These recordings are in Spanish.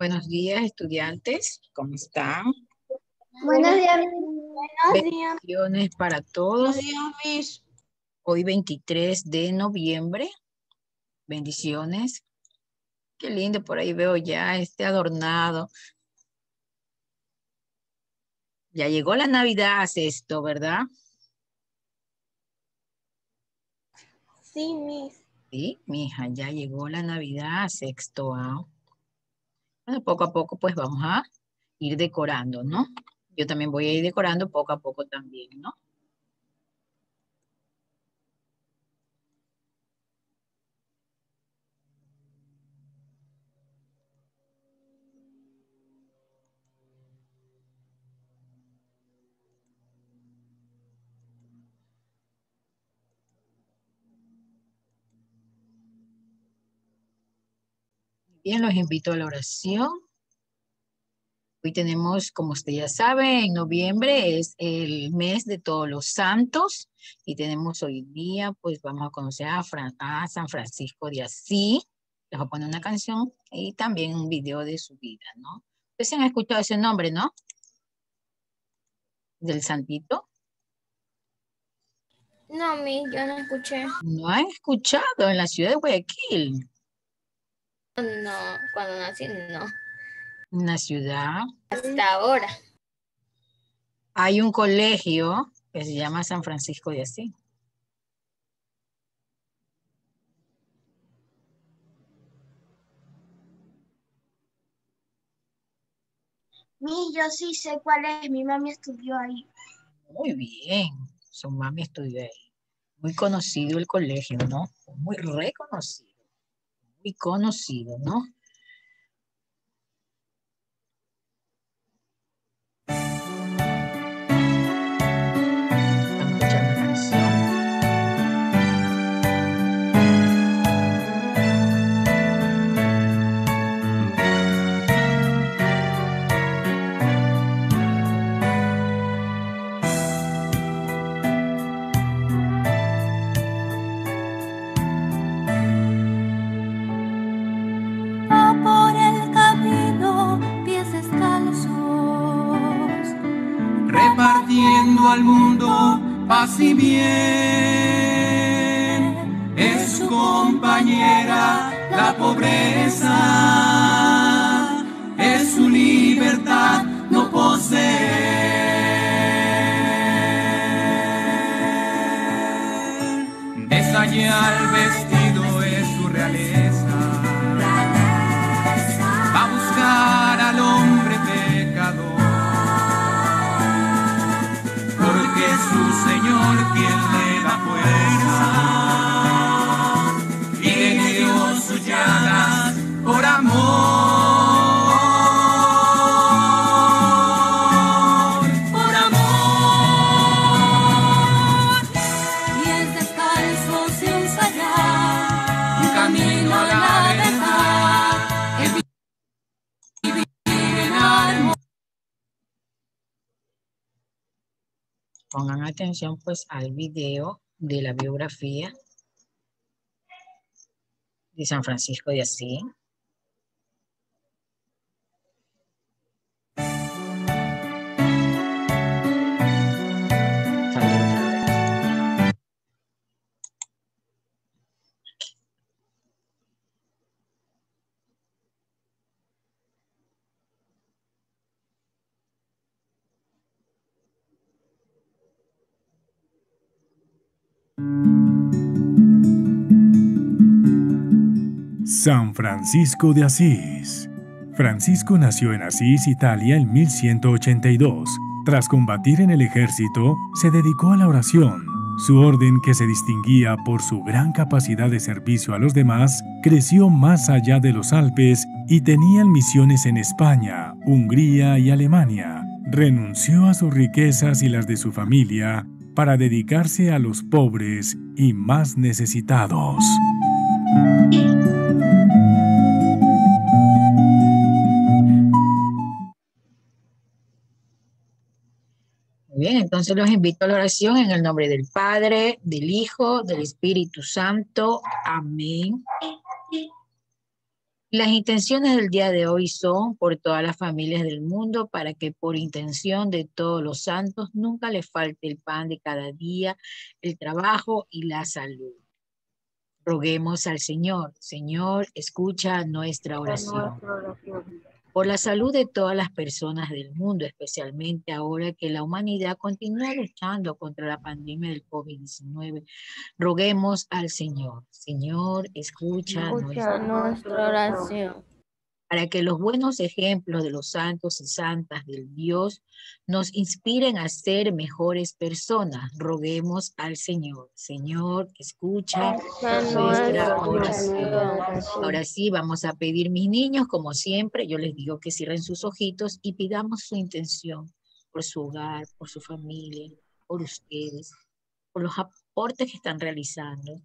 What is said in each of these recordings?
Buenos días, estudiantes. ¿Cómo están? Buenos días. Bendiciones para todos. Buenos días, Miss. Hoy 23 de noviembre. Bendiciones. Qué lindo, por ahí veo ya adornado. Ya llegó la Navidad a Sexto, ¿verdad? Sí, Miss. Sí, mija, ya llegó la Navidad a Sexto A. Bueno, poco a poco pues vamos a ir decorando, ¿no? Yo también voy a ir decorando poco a poco también, ¿no? Bien, los invito a la oración. Hoy tenemos, como usted ya sabe, en noviembre es el mes de todos los santos y tenemos hoy día, pues vamos a conocer a San Francisco de Asís. Les voy a poner una canción y también un video de su vida, ¿no? Ustedes han escuchado ese nombre, ¿no? Del santito. No, Miss, yo no escuché. No han escuchado en la ciudad de Guayaquil, No, cuando nací, no. una ciudad. Hasta ahora. Hay un colegio que se llama San Francisco de Asís. Miss, yo sí sé cuál es. Mi mami estudió ahí. Muy bien, su mami estudió ahí. Muy conocido el colegio, ¿no? Muy reconocido, muy conocido, ¿no? Vamos a escuchar una canción. Va por el camino, pies descalzos, repartiendo al mundo paz y bien. Es su compañera la pobreza, es su libertad no poseer. Desayar el vestido es su realeza, va a buscar al hombre pecador, porque es su Señor quien le da fuerza y le dio sus llagas por amor, por amor. pies descalzos y un sayar, Un camino a la verdad, el vivir en armonía. Pongan atención pues al video de la biografía de San Francisco de Asís. Sale otra vez. San Francisco de Asís. Francisco nació en Asís, Italia, en 1182. Tras combatir en el ejército, se dedicó a la oración. Su orden, que se distinguía por su gran capacidad de servicio a los demás, creció más allá de los Alpes y tenían misiones en España, Hungría y Alemania. Renunció a sus riquezas y las de su familia para dedicarse a los pobres y más necesitados. Muy bien, entonces los invito a la oración en el nombre del Padre, del Hijo, del Espíritu Santo. Amén. Las intenciones del día de hoy son por todas las familias del mundo, para que por intención de todos los santos nunca les falte el pan de cada día, el trabajo y la salud. Roguemos al Señor. Señor, escucha nuestra oración. Por la salud de todas las personas del mundo, especialmente ahora que la humanidad continúa luchando contra la pandemia del COVID-19, roguemos al Señor. Señor, escucha nuestra oración. Para que los buenos ejemplos de los santos y santas del Dios nos inspiren a ser mejores personas. Roguemos al Señor. Señor, escucha nuestra oración. Ahora sí, vamos a pedir, mis niños, como siempre, yo les digo que cierren sus ojitos y pidamos su intención por su hogar, por su familia, por ustedes, por los aportes que están realizando.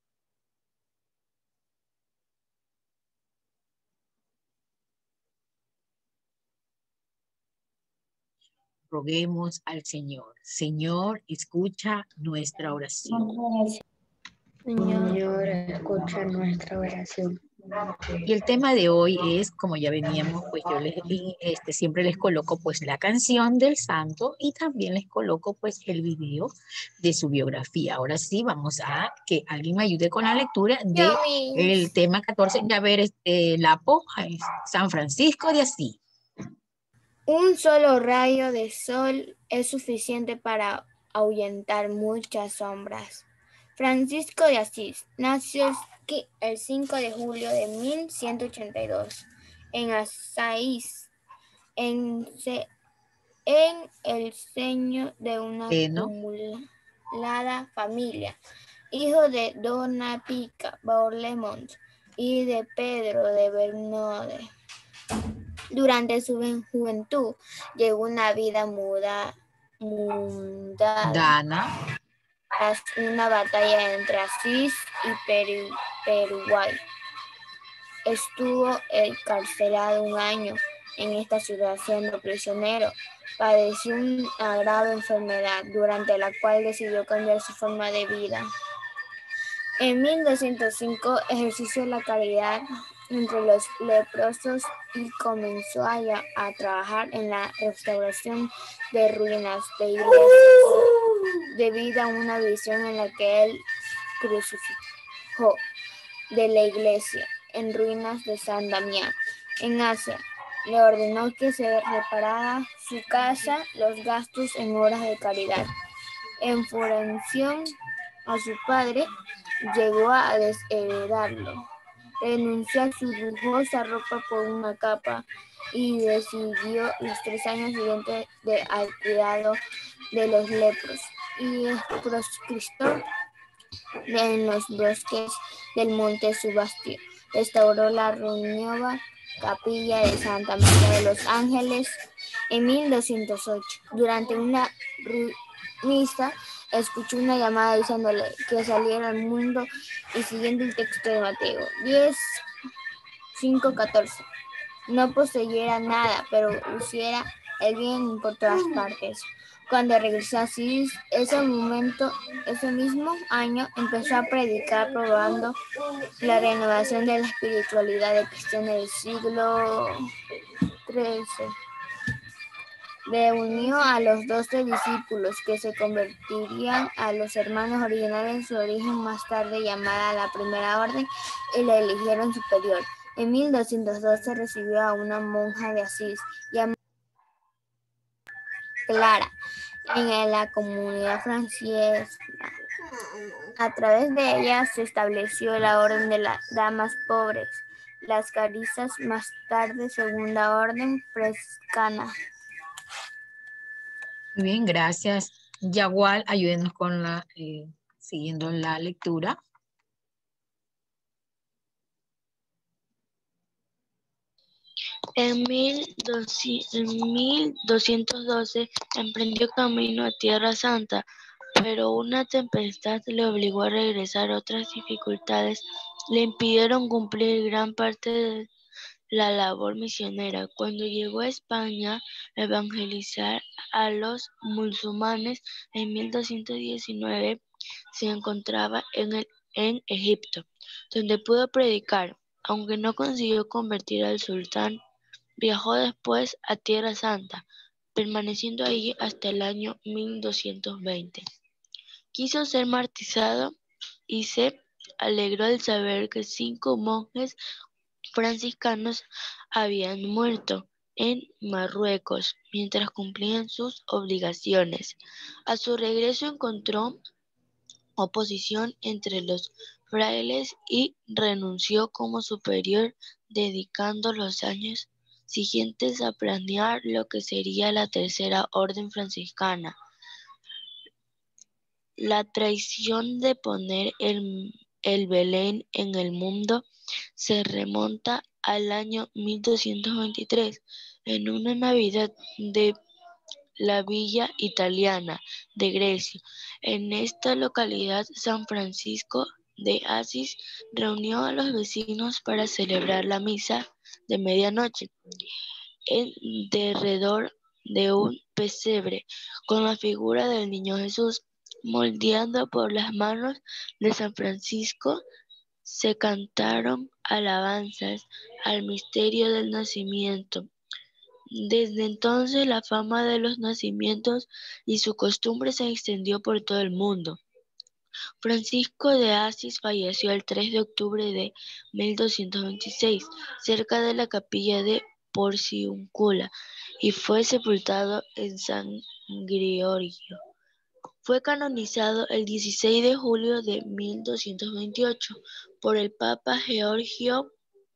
Roguemos al Señor. Señor, escucha nuestra oración. Señor, escucha nuestra oración. Y el tema de hoy es, como ya veníamos, pues yo siempre les coloco pues la canción del santo y también les coloco pues el video de su biografía. Ahora sí, vamos a que alguien me ayude con la lectura del tema 14. Ya ver, Lapo, San Francisco de Asís. Un solo rayo de sol es suficiente para ahuyentar muchas sombras. Francisco de Asís nació el 5 de julio de 1182 en Asís, en el seno de una acumulada familia, hijo de Dona Pica Bourlemont y de Pedro de Bernode. Durante su juventud llevó una vida mundana tras una batalla entre Asís y Paraguay. Estuvo encarcelado un año en esta ciudad siendo prisionero. Padeció una grave enfermedad durante la cual decidió cambiar su forma de vida. En 1205 ejerció la caridad entre los leprosos y comenzó a trabajar en la restauración de ruinas de iglesias, debido a una visión en la que él crucificó de la iglesia en ruinas de San Damián, en Asia. Le ordenó que se reparara su casa, los gastos en obras de caridad. Enfureció a su padre, llegó a desheredarlo. Renunció a su lujosa ropa por una capa y decidió los 3 años siguientes al cuidado de los lepros y proscriptor en los bosques del monte Subastio. Restauró la ruinosa capilla de Santa María de los Ángeles en 1208. Durante una misa escuchó una llamada diciéndole que saliera al mundo y siguiendo el texto de Mateo 10:5-14. No poseyera nada, pero luciera el bien por todas partes. Cuando regresó a Asís, ese mismo año empezó a predicar probando la renovación de la espiritualidad de cristiana del siglo XIII. Reunió a los 12 discípulos que se convertirían a los hermanos originales en su origen, más tarde llamada la Primera Orden, y la eligieron superior. En 1212 recibió a una monja de Asís llamada Clara en la comunidad francesa. A través de ella se estableció la Orden de las Damas Pobres, las Clarisas, más tarde Segunda Orden Franciscana. Muy bien, gracias. Yagual, ayúdenos con siguiendo la lectura. En 1212 emprendió camino a Tierra Santa, pero una tempestad le obligó a regresar. Otras dificultades le impidieron cumplir gran parte de la labor misionera. Cuando llegó a España a evangelizar a los musulmanes en 1219, se encontraba en Egipto, donde pudo predicar Aunque no consiguió convertir al sultán, viajó después a Tierra Santa, permaneciendo allí hasta el año 1220. Quiso ser martirizado y se alegró al saber que 5 monjes franciscanos habían muerto en Marruecos mientras cumplían sus obligaciones. A su regreso encontró oposición entre los frailes y renunció como superior, dedicando los años siguientes a planear lo que sería la Tercera Orden Franciscana. La traición de poner el Belén en el mundo se remonta al año 1223, en una Navidad de la villa italiana de Grecia. En esta localidad, San Francisco de Asís reunió a los vecinos para celebrar la misa de medianoche en derredor de un pesebre con la figura del niño Jesús. Moldeando por las manos de San Francisco, se cantaron alabanzas al misterio del nacimiento. Desde entonces la fama de los nacimientos y su costumbre se extendió por todo el mundo. Francisco de Asís falleció el 3 de octubre de 1226, cerca de la capilla de Porciúncula, y fue sepultado en San Gregorio. Fue canonizado el 16 de julio de 1228 por el Papa Georgio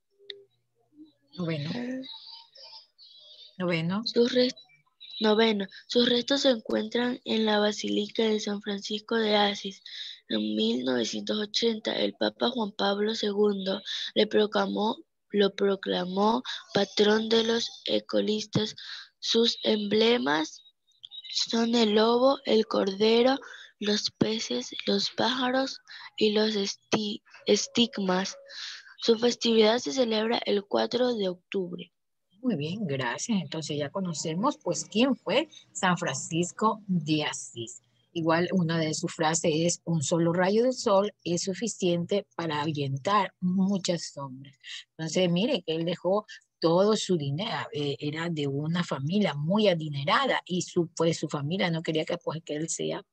IX. Sus restos se encuentran en la Basílica de San Francisco de Asís. En 1980, el Papa Juan Pablo II lo proclamó patrón de los ecologistas. Sus emblemas son el lobo, el cordero, los peces, los pájaros y los estigmas. Su festividad se celebra el 4 de octubre. Muy bien, gracias. Entonces ya conocemos pues quién fue San Francisco de Asís. Igual una de sus frases es: un solo rayo del sol es suficiente para ahuyentar muchas sombras. Entonces mire que él dejó todo su dinero, era de una familia muy adinerada y su familia no quería que él sea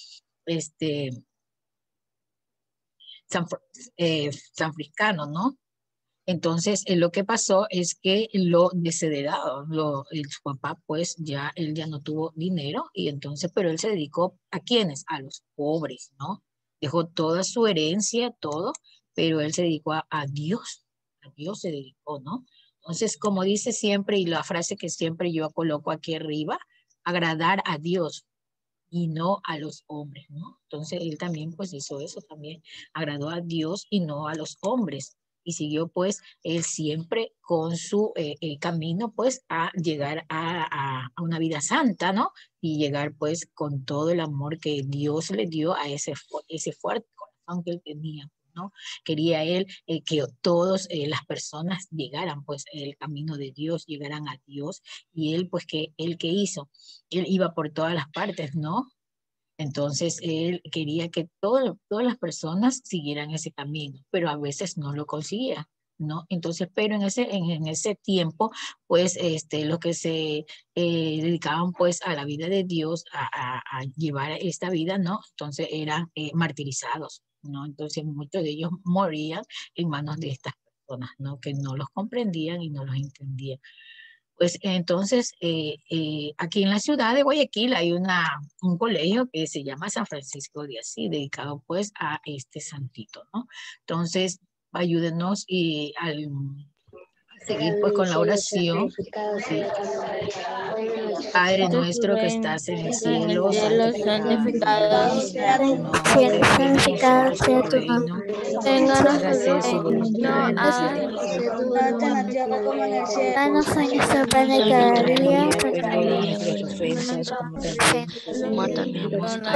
sanfriscano, ¿no? Entonces, lo que pasó es que lo desheredado, su papá, pues él ya no tuvo dinero y entonces, pero él se dedicó ¿a quiénes? A los pobres, ¿no? Dejó toda su herencia, todo, pero él se dedicó a Dios se dedicó, ¿no? Entonces, como dice siempre, y la frase que siempre yo coloco aquí arriba, agradar a Dios y no a los hombres, ¿no? Entonces, él también pues hizo eso también, agradó a Dios y no a los hombres. Y siguió pues él siempre con su camino pues a llegar a una vida santa, ¿no? Y llegar pues con todo el amor que Dios le dio a ese fuerte corazón que él tenía, ¿no? Quería él que todas las personas llegaran pues el camino de Dios, llegaran a Dios, y él pues ¿qué hizo? Él iba por todas las partes, ¿no? Entonces, él quería que todas las personas siguieran ese camino, pero a veces no lo conseguía, ¿no? Entonces, pero en ese tiempo, pues, los que se dedicaban, pues, a la vida de Dios, a llevar esta vida, ¿no? Entonces, eran martirizados, ¿no? Entonces, muchos de ellos morían en manos de estas personas, ¿no? Que no los comprendían y no los entendían. Pues entonces, aquí en la ciudad de Guayaquil hay un colegio que se llama San Francisco de Asís, dedicado pues a este santito, ¿no? Entonces, ayúdenos a seguir pues con la oración. Sí. Padre nuestro que estás en el cielo, santificado sea tu nombre, santificado sea tu nombre, hágase su voluntad en la tierra como en el cielo. Danos hoy nuestro pan de cada día, Perdona nuestras ofensas como también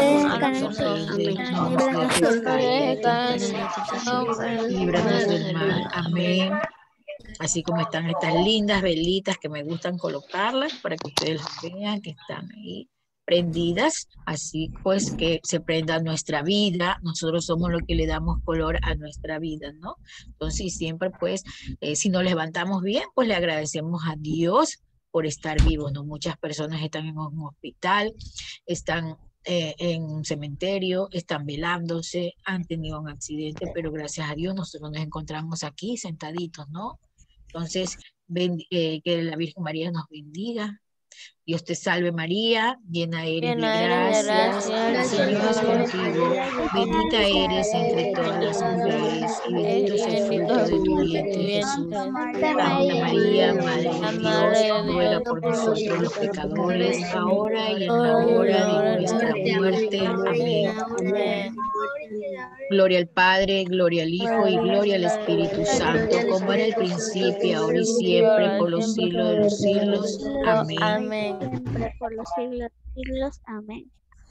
líbranos del mal. Amén. Así como están estas lindas velitas que me gustan colocarlas para que ustedes las vean, que están ahí prendidas, así pues que se prenda nuestra vida. Nosotros somos los que le damos color a nuestra vida, ¿no? Entonces siempre pues, si nos levantamos bien, pues le agradecemos a Dios por estar vivos, ¿no? Muchas personas están en un hospital, están en un cementerio, están velándose, han tenido un accidente, pero gracias a Dios nosotros nos encontramos aquí sentaditos, ¿no? Entonces, que la Virgen María nos bendiga. Dios te salve María, llena eres de gracias, el Señor es contigo, bendita eres entre todas las mujeres y bendito es el fruto de tu vientre Jesús. Santa María, Madre de Dios, ruega por nosotros los pecadores, ahora y en la hora de nuestra muerte. Amén. Gloria al Padre, gloria al Hijo y gloria al Espíritu Santo, como era el principio, ahora y siempre, por los siglos de los siglos. Amén. Siempre por los siglos de los siglos. Amén.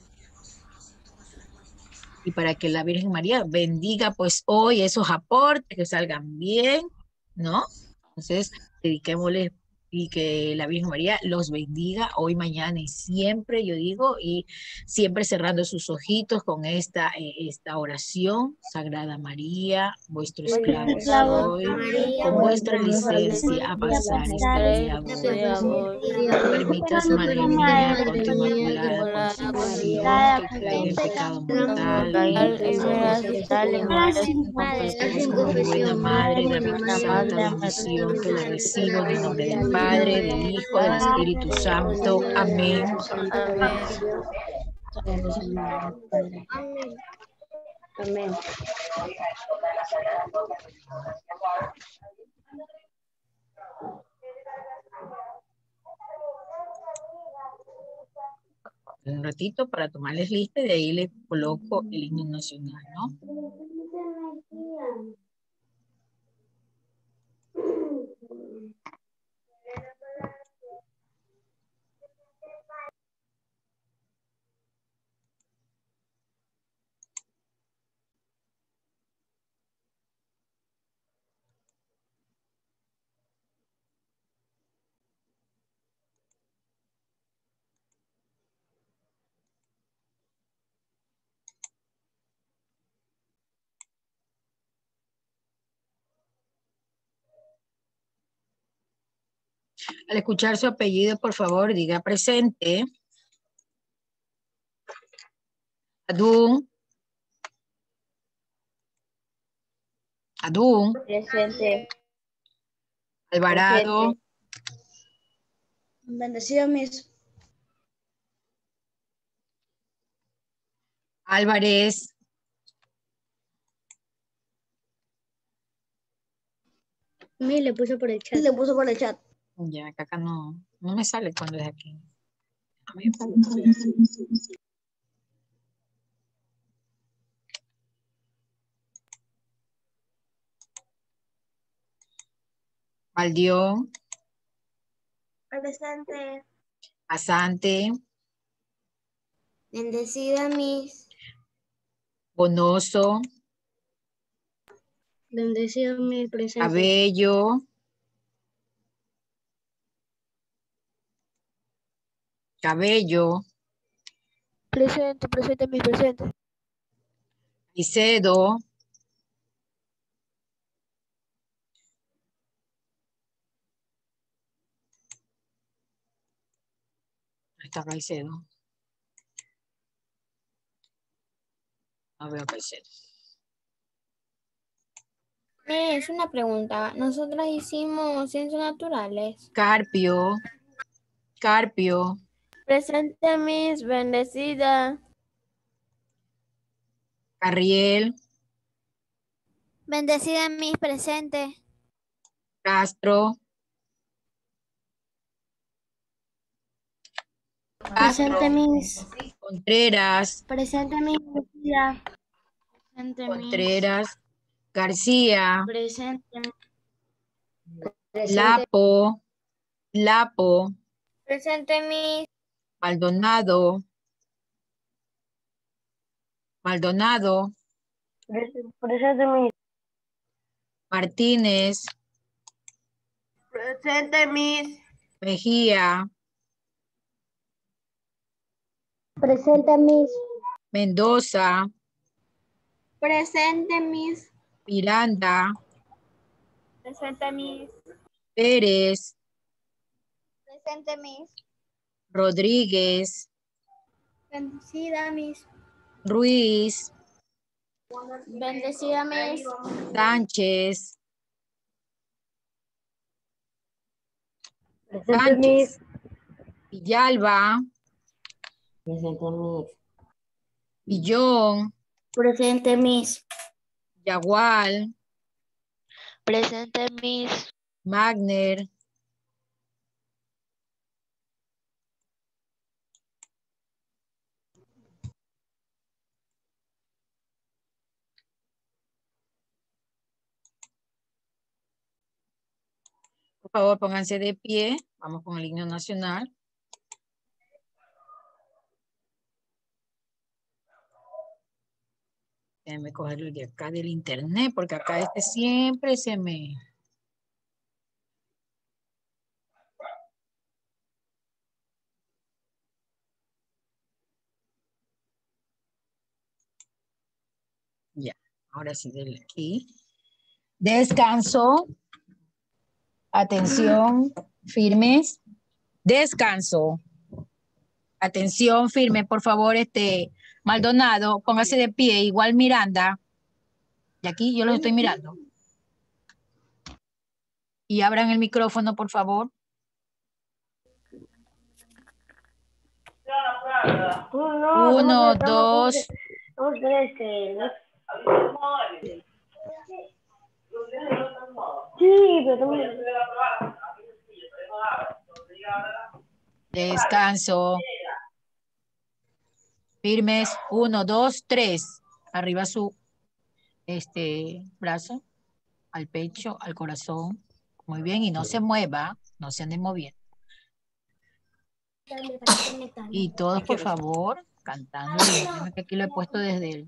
Y para que la Virgen María bendiga pues hoy esos aportes, que salgan bien, ¿no? Entonces, dediquémosle y que la Virgen María los bendiga hoy, mañana y siempre, yo digo, y siempre cerrando sus ojitos con esta oración. Sagrada María, vuestro esclavo soy, con vuestra licencia a pasar este día a vos. No permitas, Madre mía, con tu inmaculada concepción, que caiga en pecado mortal y como buena madre, dame tu santa bendición, que la recibo en el nombre del Padre, del Hijo, del Espíritu Santo. Amén. Amén. Un ratito para tomarles lista y de ahí les coloco el himno nacional, ¿no? Al escuchar su apellido, por favor, diga presente. Adún. Adún. Presente. Alvarado. Bendecido mis. Álvarez. Le puso por el chat. Le puso por el chat. Ya, acá no me sale cuando es aquí. A mí Valdión. Presente. Asante. Bendecida mis. Bonoso. Bendecido mi presente. Cabello. Cabello. Presente, presente mi presente. Icedo. Ahí está Caicedo. No veo Caicedo. Es una pregunta. Nosotras hicimos ciencias naturales. Carpio. Carpio. Presente mis, bendecida. Carriel. Bendecida mis presente. Castro. Presente mis. Contreras. Presente mis. Contreras. García. Presente. Lapo. Lapo. Presente mis. Maldonado. Maldonado. Presente mis. Martínez. Presente mis. Mejía. Presente, Miss. Mendoza, Presente, Miss. Miranda, Presente, Miss. Pérez, Presente, Miss. Rodríguez, Bendecida, Miss. Ruiz, Bendecida, Miss. Sánchez, Presente, Miss. Villalba, Presente, Miss. Villón, Presente, Miss. Yagual, Presente, Miss. Magner, por favor pónganse de pie, vamos con el himno nacional. Déjenme cogerlo de acá del internet, porque acá siempre se me... Ya, ahora sí, denle aquí. Descanso. Atención, firmes. Descanso. Atención, firme, por favor, Maldonado, póngase de pie, igual Miranda. Y aquí yo los estoy mirando. Y abran el micrófono, por favor. Uno, dos. Descanso. Firmes. 1, 2, 3. Arriba su brazo. Al pecho, al corazón. Muy bien. Y no se mueva. No se ande moviendo. Y todos, por favor, cantando. Que aquí lo he puesto desde el...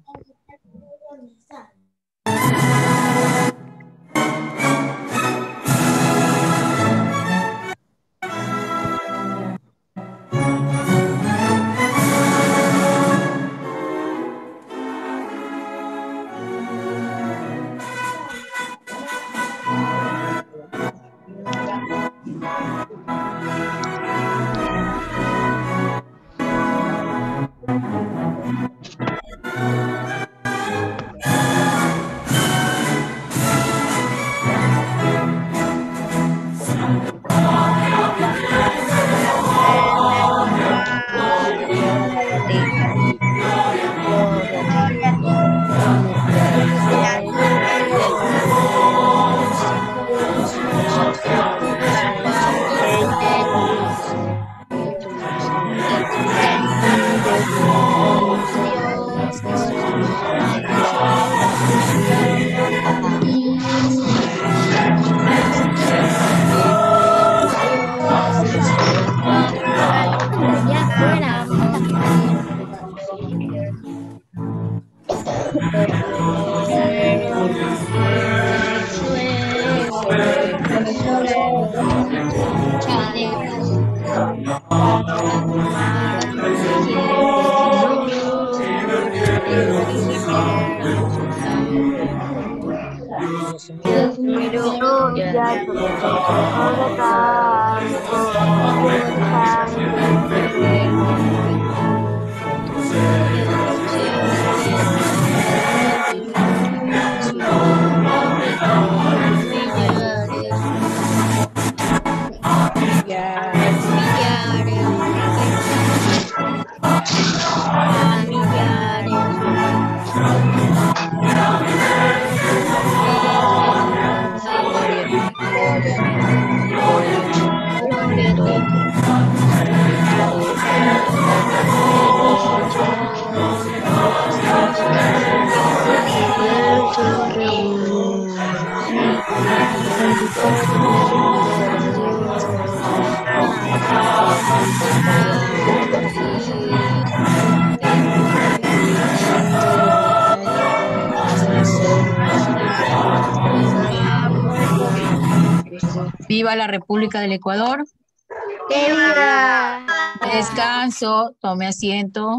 Viva la República del Ecuador. Descanso, tome asiento.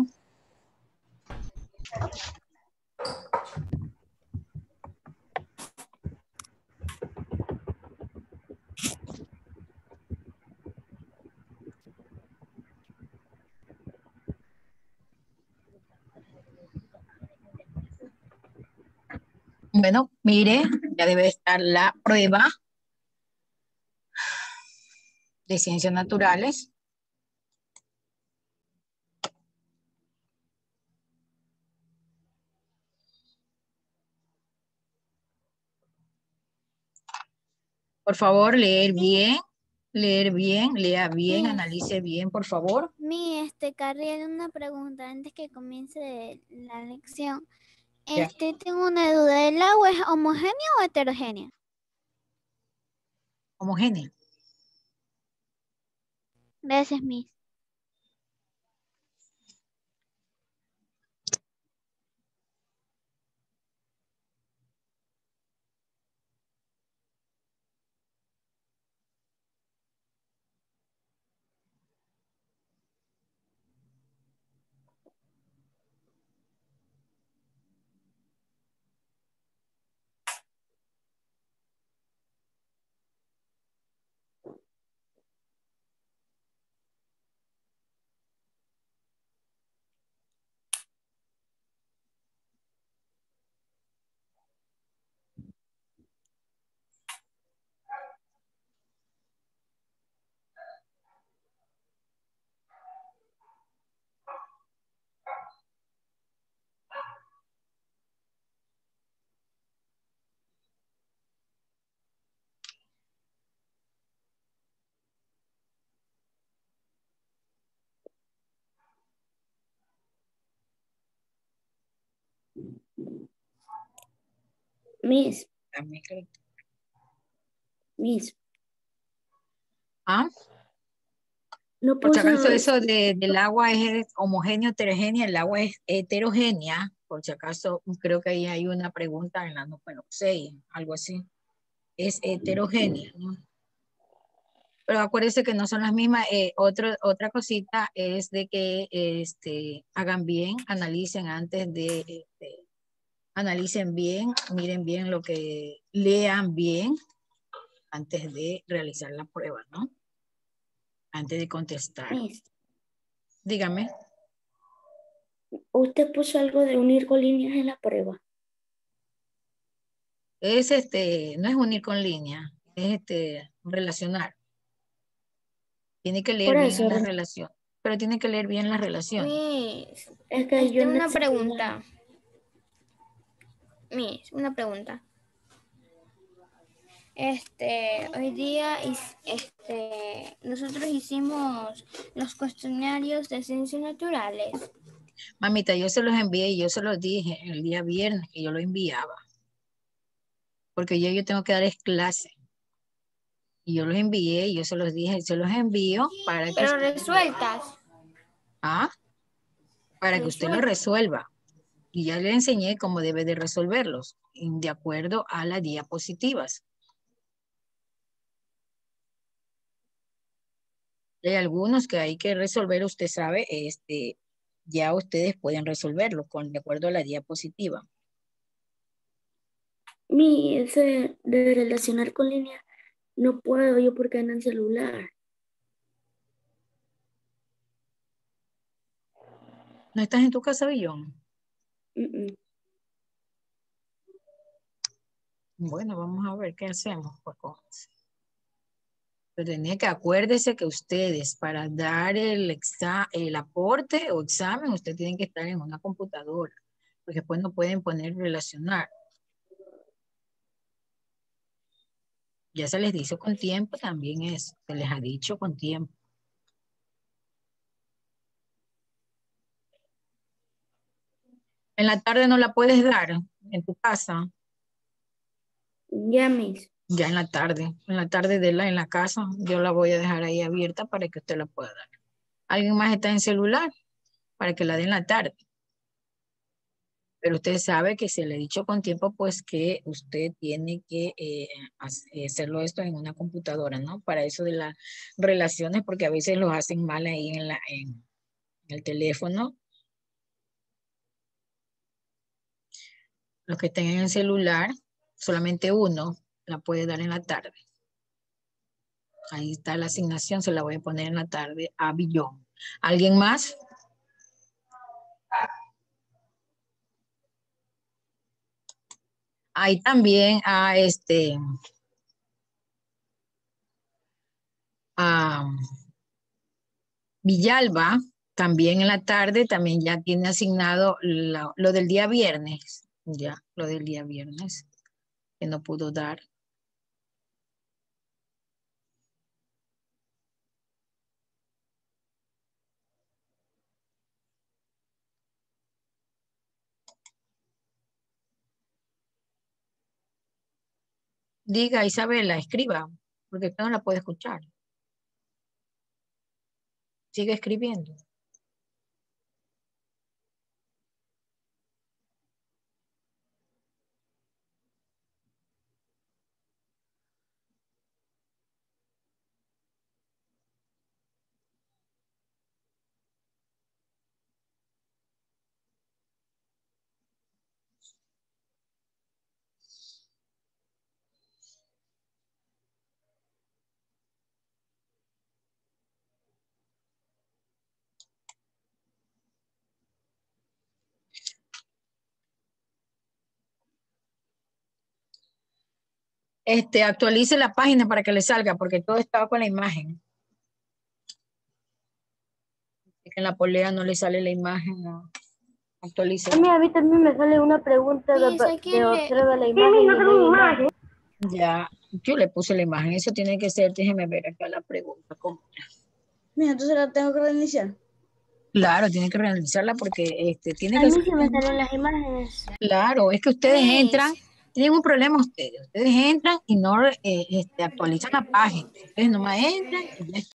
Bueno, mire, ya debe estar la prueba de ciencias naturales. Por favor, leer bien, lea bien, Sí. analice bien, por favor. Carriel, una pregunta antes que comience la lección. Ya. Tengo una duda. ¿El agua es homogénea o heterogénea? Homogénea. Gracias, Miss. Miss, ¿Ah? no Por si puso acaso eso del agua es homogéneo, heterogénea, el agua es heterogénea. Por si acaso creo que ahí hay una pregunta en la número 6, algo así. Es heterogénea, ¿no? Pero acuérdense que no son las mismas. Otra cosita es de que hagan bien, analicen antes de, analicen bien, miren bien lo que, lean bien antes de realizar la prueba, ¿no? Antes de contestar. Miss, Dígame. usted puso algo de unir con líneas en la prueba. Es no es unir con línea, es relacionar. Tiene que leer Por bien eso, la relación, pero tiene que leer bien la relación. Miss, es que yo una no- pregunta. Miss, una pregunta. Hoy día nosotros hicimos los cuestionarios de ciencias naturales. Mamita, yo se los envié y yo se los dije el día viernes que yo lo enviaba. Porque yo tengo que darles clase. Y yo los envié y yo se los dije, se los envío para que Pero usted, resueltas. para que usted lo resuelva. Y ya le enseñé cómo debe de resolverlos, de acuerdo a las diapositivas. Hay algunos que hay que resolver, usted sabe, ya ustedes pueden resolverlo de acuerdo a la diapositiva. ese de relacionar con líneas, no puedo yo porque ando en celular. ¿No estás en tu casa, Villón? Bueno, vamos a ver qué hacemos. Pero tenía que acuérdese que ustedes para dar el aporte o examen, ustedes tienen que estar en una computadora, porque después no pueden poner relacionar. Ya se les dijo con tiempo también eso, se les ha dicho con tiempo. En la tarde no la puedes dar en tu casa. Ya, Miss. Ya en la tarde en la casa, yo la voy a dejar ahí abierta para que usted la pueda dar. ¿Alguien más está en celular? Para que la dé en la tarde. Pero usted sabe que se le ha dicho con tiempo, pues que usted tiene que hacerlo esto en una computadora, ¿no? Para eso de las relaciones, porque a veces los hacen mal ahí en el teléfono. Los que estén en el celular, solamente uno la puede dar en la tarde. Ahí está la asignación, se la voy a poner en la tarde a Billón. ¿Alguien más? Ahí también a Villalba, también en la tarde, también ya tiene asignado lo del día viernes. Ya, lo del día viernes, que no pudo dar. Diga, Isabela, escriba, porque usted no la puede escuchar. Sigue escribiendo. Actualice la página para que le salga, porque todo estaba con la imagen. Es que en la polea no le sale la imagen. No. Actualice. A mí también me sale una pregunta de observa la imagen. Ya, yo le puse la imagen. Eso tiene que ser, déjeme ver acá la pregunta. ¿Cómo? Mira, entonces la tengo que reiniciar. Claro, tiene que realizarla porque tiene A que mí ser. se me salen las imágenes. Claro, es que ustedes entran, tienen un problema ustedes. Ustedes entran y no actualizan la página. Ustedes nomás entran y ya está.